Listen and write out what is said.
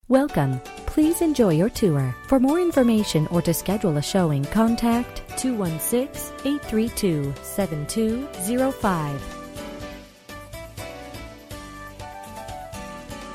Welcome. Please enjoy your tour. For more information or to schedule a showing, contact 216-832-7205.